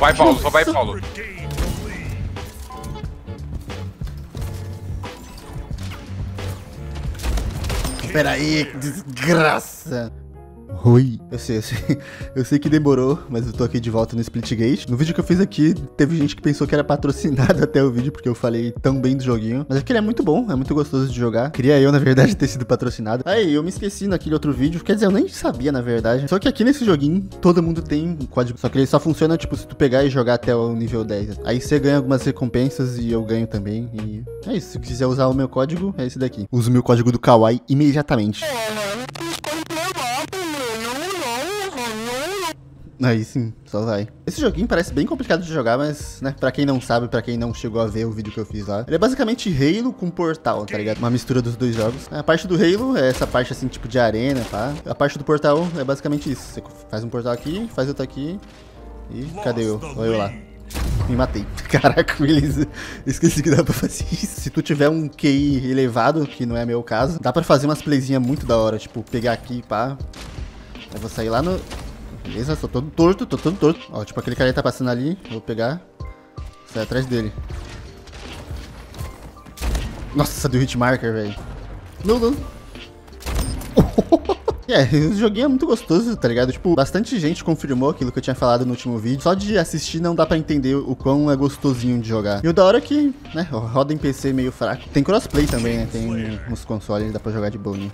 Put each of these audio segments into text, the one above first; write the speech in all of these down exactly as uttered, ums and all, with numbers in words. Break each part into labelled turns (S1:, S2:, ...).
S1: Vai, Paulo, só vai, Paulo.
S2: Peraí, que desgraça. Oi. Eu sei, eu sei, eu sei que demorou, mas eu tô aqui de volta no Splitgate. No vídeo que eu fiz aqui, teve gente que pensou que era patrocinado até o vídeo, porque eu falei tão bem do joguinho. Mas é que ele é muito bom, é muito gostoso de jogar. Queria eu, na verdade, ter sido patrocinado. Aí, eu me esqueci naquele outro vídeo, quer dizer, eu nem sabia, na verdade. Só que aqui nesse joguinho, todo mundo tem um código. Só que ele só funciona, tipo, se tu pegar e jogar até o nível dez. Aí você ganha algumas recompensas e eu ganho também. E é isso, se quiser usar o meu código, é esse daqui. Usa o meu código do Kawaii imediatamente. Aí sim, só vai. Esse joguinho parece bem complicado de jogar, mas, né, pra quem não sabe, pra quem não chegou a ver o vídeo que eu fiz lá, ele é basicamente Halo com Portal, tá ligado? Uma mistura dos dois jogos. A parte do Halo é essa parte, assim, tipo de arena, tá? A parte do Portal é basicamente isso. Você faz um portal aqui, faz outro aqui e... cadê eu? Olha eu lá. Me matei. Caraca, beleza. Esqueci que dá pra fazer isso. Se tu tiver um Q I elevado, que não é meu caso, dá pra fazer umas playzinhas muito da hora. Tipo, pegar aqui, pá. Eu vou sair lá no... Beleza, tô todo torto, tô todo torto. Ó, tipo aquele cara que tá passando ali, eu vou pegar. Sai atrás dele. Nossa, deu hitmarker, velho. Não, não. É, o joguinho é muito gostoso, tá ligado? Tipo, bastante gente confirmou aquilo que eu tinha falado no último vídeo. Só de assistir não dá pra entender o quão é gostosinho de jogar. E o da hora é que, né, roda em P C meio fraco. Tem crossplay também, né? Tem uns consoles, dá pra jogar de boinha.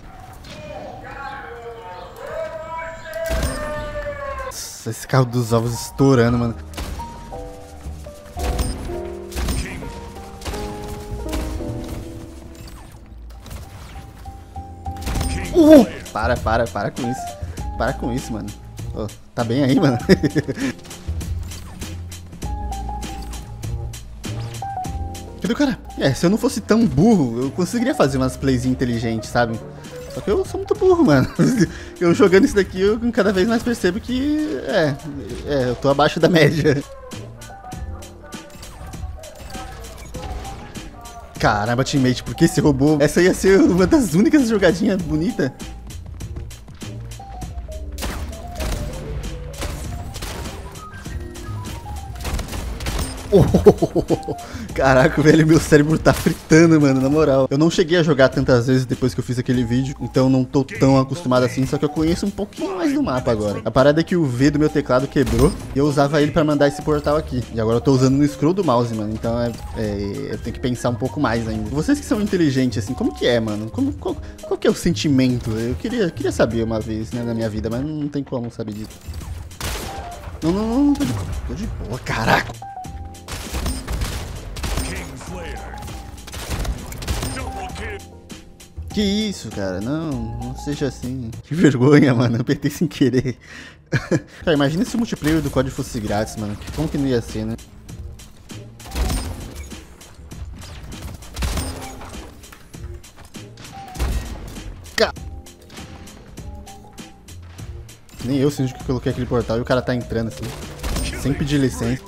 S2: Esse carro dos ovos estourando, mano. Uh! Para, para, para com isso. Para com isso, mano. Oh, tá bem aí, mano? Cadê o cara? É, se eu não fosse tão burro, eu conseguiria fazer umas plays inteligentes, sabe? Só que eu sou muito burro, mano. Eu jogando isso daqui, eu cada vez mais percebo que... É, é, eu tô abaixo da média. Caramba, teammate, por que esse robô? Essa ia ser uma das únicas jogadinhas bonitas. Oh, caraca, velho, meu cérebro tá fritando, mano, na moral. Eu não cheguei a jogar tantas vezes depois que eu fiz aquele vídeo, então não tô tão acostumado assim, só que eu conheço um pouquinho mais do mapa agora. A parada é que o V do meu teclado quebrou e eu usava ele pra mandar esse portal aqui. E agora eu tô usando no scroll do mouse, mano, então é, é, eu tenho que pensar um pouco mais ainda. Vocês que são inteligentes, assim, como que é, mano? Como, qual, qual que é o sentimento? Eu queria, queria saber uma vez, né, na minha vida, mas não tem como saber disso. Não, não, não, tô de, tô de boa, caraca. Que isso, cara? Não, não seja assim. Que vergonha, mano. Eu apertei sem querer. Cara, imagina se o multiplayer do código fosse grátis, mano. Como que não ia ser, né? Ca... Nem eu sinto que eu coloquei aquele portal e o cara tá entrando assim. Sem pedir licença.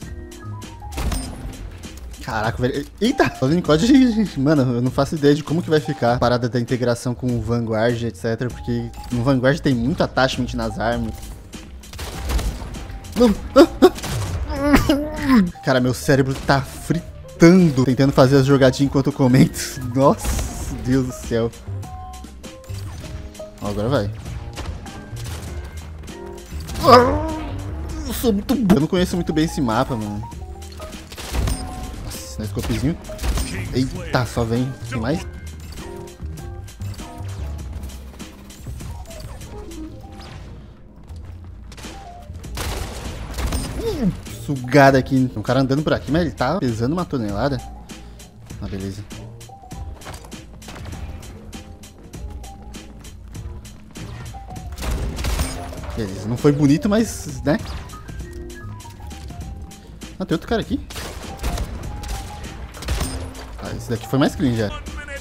S2: Caraca, velho. Eita! Falando em código, mano, eu não faço ideia de como que vai ficar a parada da integração com o Vanguard, etcétera. Porque no Vanguard tem muito attachment nas armas. Não! Cara, meu cérebro tá fritando tentando fazer as jogadinhas enquanto eu comento. Nossa, Deus do céu. Ó, agora vai. Eu sou muito bom. Eu não conheço muito bem esse mapa, mano. No scopezinho. Eita, só vem. Tem mais? Hum, sugada aqui. Um cara andando por aqui, mas ele tá pesando uma tonelada. Ah, beleza. Beleza, não foi bonito, mas, né? Ah, tem outro cara aqui. Esse daqui foi mais clean já.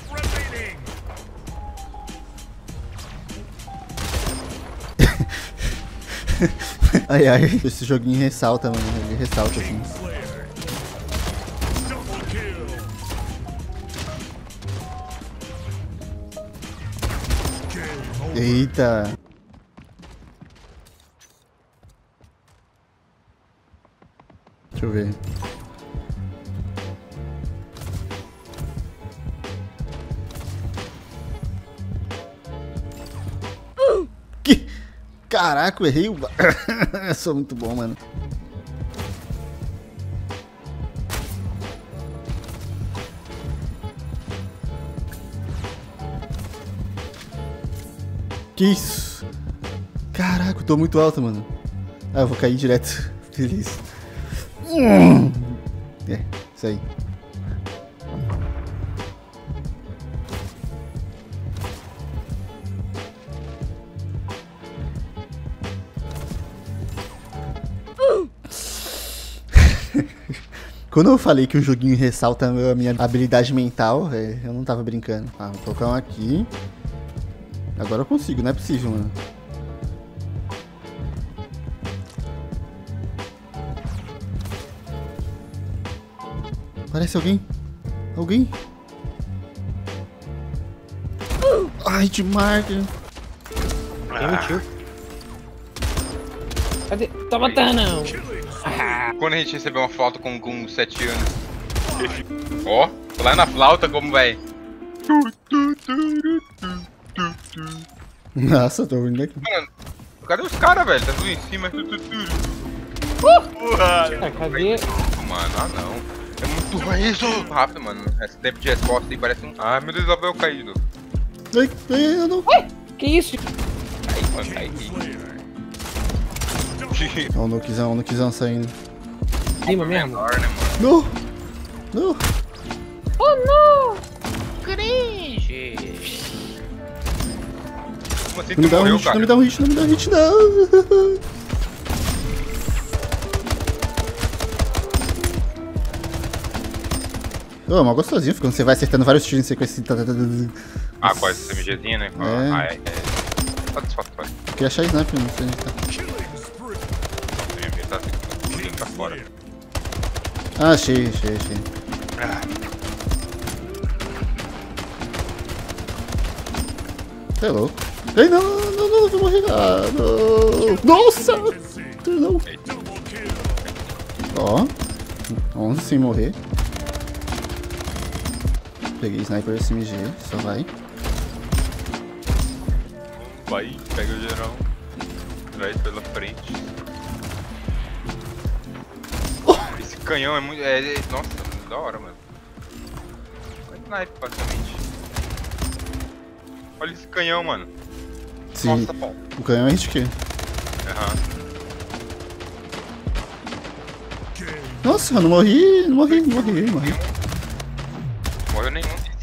S2: Ai, ai. Esse joguinho ressalta, mano. Ele ressalta assim. Eita. Deixa eu ver. Que? Caraca, eu errei o... Eu sou muito bom, mano. Que isso? Caraca, eu tô muito alto, mano. Ah, eu vou cair direto. Feliz. É, isso aí. Quando eu falei que o joguinho ressalta a minha habilidade mental, é, eu não tava brincando. Ah, vou colocar um aqui. Agora eu consigo, não é possível, mano. Parece alguém. Alguém? Ai, de marca.
S1: Quem mentiu? Cadê? Tá matando!
S3: Quando a gente recebeu uma flauta com, com sete anos. Ó, oh, lá na flauta como vai.
S2: Nossa, tô ouvindo daqui.
S3: Mano, cadê os caras, velho? Tá tudo em cima. Uh!
S1: Ah, cadê?
S3: Mano, ah não. É muito isso! Rápido, mano. Esse tempo de resposta aí parece um. Ai meu Deus, lá vai eu cair.
S2: Ai, ai, eu não.
S1: Ué, que isso?
S3: Aí, mano, cai aqui.
S2: Ó, o Nukizão, o Nukizão saindo.
S1: Cima mesmo?
S3: Menor, né, mano?
S2: No! No!
S1: Oh, não!
S3: Cringe! Como assim
S2: Não me
S3: tu
S2: dá um
S3: morreu,
S2: hit,
S3: cara?
S2: não me dá um hit, não me dá um hit, não! Ô, é mó gostosinho, quando você vai acertando vários tiros em sequência.
S3: Ah, com essa MGzinha, né?
S2: É.
S3: Ah, é, é. Satisfatório.
S2: Eu queria achar sniper, não sei onde tá.
S3: A M G tá um pouquinho pra fora.
S2: Ah, achei, achei, achei.
S3: Ah.
S2: Você é louco. Ei, não, não, não, não, vou morrer. Ah, não. Nossa! Não. Ó, onze sem morrer. Peguei sniper S M G, só vai.
S3: Vai, pega o geral. Traz pela frente. Esse canhão é muito. É, é, nossa, muito da hora, mano. É sniper, basicamente. Olha esse canhão, mano.
S2: Sim,
S3: Nossa, bom.
S2: o canhão é hit kill.
S3: Aham.
S2: Nossa, eu não morri, não morri, não morri, não morri.
S3: Morreu nenhum.